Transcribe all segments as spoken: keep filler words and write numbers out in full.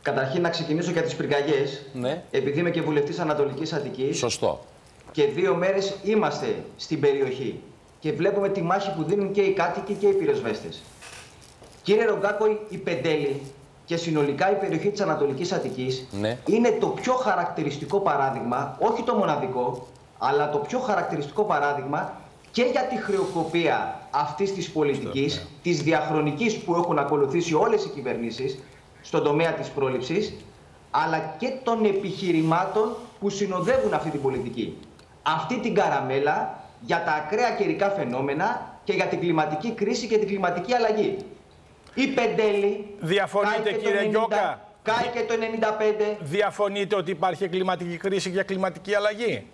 Καταρχήν να ξεκινήσω για τις πυρκαγιές, ναι. επειδή είμαι και βουλευτής Ανατολικής Αττικής. Σωστό. Και δύο μέρες είμαστε στην περιοχή και βλέπουμε τη μάχη που δίνουν και οι κάτοικοι και οι πυροσβέστες. Κύριε Ρογκάκο, η Πεντέλη και συνολικά η περιοχή της Ανατολικής Αττικής ναι. είναι το πιο χαρακτηριστικό παράδειγμα, όχι το μοναδικό, αλλά το πιο χαρακτηριστικό παράδειγμα και για τη χρεοκοπία αυτής της πολιτικής, ναι. της διαχρονικής που έχουν ακολουθήσει όλες οι κυβερνήσεις στον τομέα της πρόληψης, αλλά και των επιχειρημάτων που συνοδεύουν αυτή την πολιτική. Αυτή την καραμέλα για τα ακραία καιρικά φαινόμενα και για την κλιματική κρίση και την κλιματική αλλαγή. Η Πεντέλη... Διαφωνείτε, κύριε Γκιόκα? Κάει και το ενενήντα πέντε. Διαφωνείτε ότι υπάρχει κλιματική κρίση και κλιματική αλλαγή?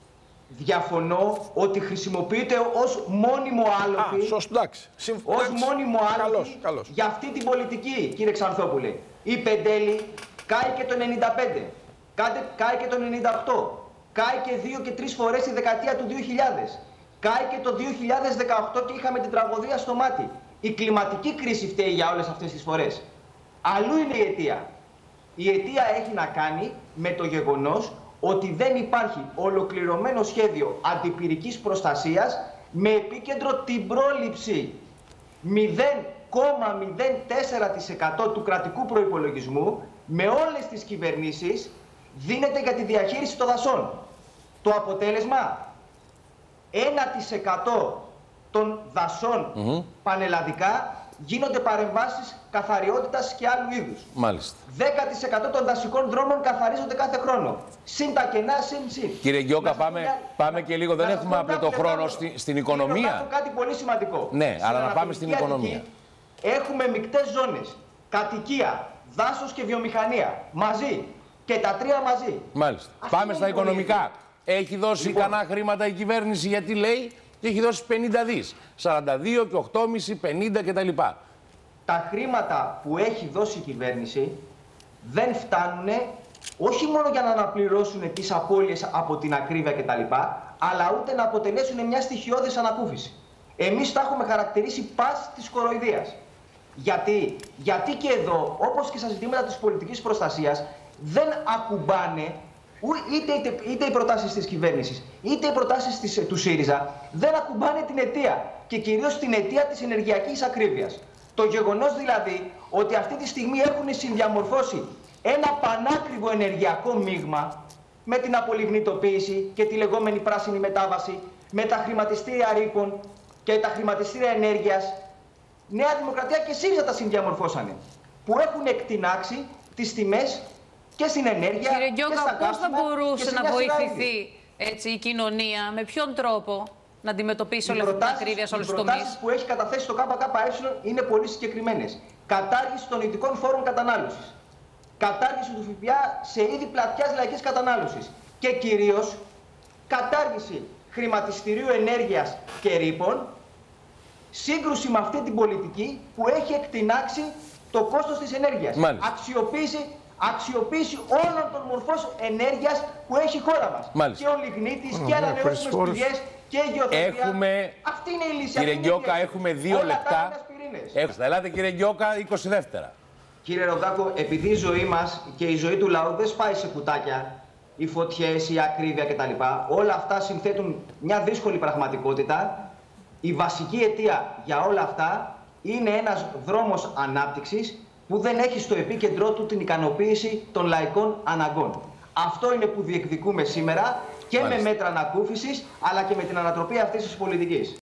Διαφωνώ ότι χρησιμοποιείται ως μόνιμο άλοθη. Α, σωστό, εντάξει. Ως μόνιμο άλοθη καλώς, καλώς. για αυτή την πολιτική, κύριε Ξανθόπουλε. Η Πεντέλη κάει και το ενενήντα πέντε, κάει και το ενενήντα οκτώ, κάει και δύο και τρεις φορές τη δεκαετία του δύο χιλιάδες. Κάει και το δύο χιλιάδες δεκαοκτώ και είχαμε την τραγωδία στο μάτι. Η κλιματική κρίση φταίει για όλες αυτές τις φορές. Αλλού είναι η αιτία. Η αιτία έχει να κάνει με το γεγονός ότι δεν υπάρχει ολοκληρωμένο σχέδιο αντιπυρικής προστασίας με επίκεντρο την πρόληψη. μηδέν κόμμα μηδέν τέσσερα τοις εκατό του κρατικού προϋπολογισμού με όλες τις κυβερνήσεις δίνεται για τη διαχείριση των δασών. Το αποτέλεσμα, ένα τοις εκατό των δασών mm-hmm. πανελλαδικά γίνονται παρεμβάσεις καθαριότητας και άλλου είδους. Μάλιστα. δέκα τοις εκατό των δασικών δρόμων καθαρίζονται κάθε χρόνο. Συν τα κενά, συν συν. Κύριε Γκιόκα, πάμε, μια... πάμε και λίγο. Δεν έχουμε απλό χρόνο στη, στην οικονομία. Να κάτι πολύ σημαντικό. Ναι, στην αλλά να πάμε στην οικονομία. Έχουμε μεικτές ζώνες. Κατοικία, δάσος και βιομηχανία. Μαζί. Και τα τρία μαζί. Μάλιστα. Αυτή πάμε στα οικονομικά. Έχει δώσει λοιπόν ικανά χρήματα η κυβέρνηση, γιατί λέει και έχει δώσει πενήντα δις. σαράντα δύο και οκτώ κόμμα πέντε, πενήντα κτλ. Τα χρήματα που έχει δώσει η κυβέρνηση δεν φτάνουν όχι μόνο για να αναπληρώσουν τις απώλειες από την ακρίβεια κτλ, αλλά ούτε να αποτελέσουν μια στοιχειώδης ανακούφιση. Εμείς τα έχουμε χαρακτηρίσει πας της κοροϊδίας. Γιατί, γιατί και εδώ, όπως και στα ζητήματα της πολιτικής προστασίας, δεν ακουμπάνε είτε, είτε, είτε οι προτάσεις της κυβέρνησης, είτε οι προτάσεις της, του ΣΥΡΙΖΑ, δεν ακουμπάνε την αιτία και κυρίως την αιτία της ενεργειακής ακρίβειας. Το γεγονός δηλαδή ότι αυτή τη στιγμή έχουν συνδιαμορφώσει ένα πανάκριβο ενεργειακό μείγμα με την απολιγνητοποίηση και τη λεγόμενη πράσινη μετάβαση, με τα χρηματιστήρια ρήπων και τα χρηματιστήρια ενέργειας. Νέα Δημοκρατία και ΣΥΡΙΖΑ τα συνδιαμορφώσανε, που έχουν εκτινάξει τις τιμές και στην ενέργεια. Κύριε Γκιόκα, πώς θα μπορούσε να βοηθηθεί έτσι, η κοινωνία, με ποιον τρόπο να αντιμετωπίσει όλη αυτή την ακρίβεια σε όλους τους τομείς? Οι προτάσεις που έχει καταθέσει το ΚΚΕ είναι πολύ συγκεκριμένες. Κατάργηση των ειδικών φόρων κατανάλωσης. Κατάργηση του ΦΠΑ σε είδη πλατιάς λαϊκής κατανάλωσης. Και κυρίως κατάργηση χρηματιστηρίου ενέργειας και ρήπων. Σύγκρουση με αυτή την πολιτική που έχει εκτινάξει το κόστος της ενέργειας. Αξιοποίηση, αξιοποίηση όλων των μορφών ενέργειας που έχει η χώρα μας. Μάλιστα. Και ο λιγνίτης και ανανεώσιμες πηγές και γεωθεραπεία. Έχουμε... Αυτή είναι η λύση. Κύριε Γκιόκα, έχουμε δύο όλα λεπτά. Έχουμε. Ελάτε κύριε Γκιόκα, είκοσι δεύτερα. Κύριε Ρογκάκο, επειδή η ζωή μας και η ζωή του λαού δεν σπάει σε κουτάκια, οι φωτιές, η ακρίβεια κτλ. Όλα αυτά συνθέτουν μια δύσκολη πραγματικότητα. Η βασική αιτία για όλα αυτά είναι ένας δρόμος ανάπτυξης που δεν έχει στο επίκεντρό του την ικανοποίηση των λαϊκών αναγκών. Αυτό είναι που διεκδικούμε σήμερα και Μάλιστα. με μέτρα ανακούφισης, αλλά και με την ανατροπή αυτής της πολιτικής.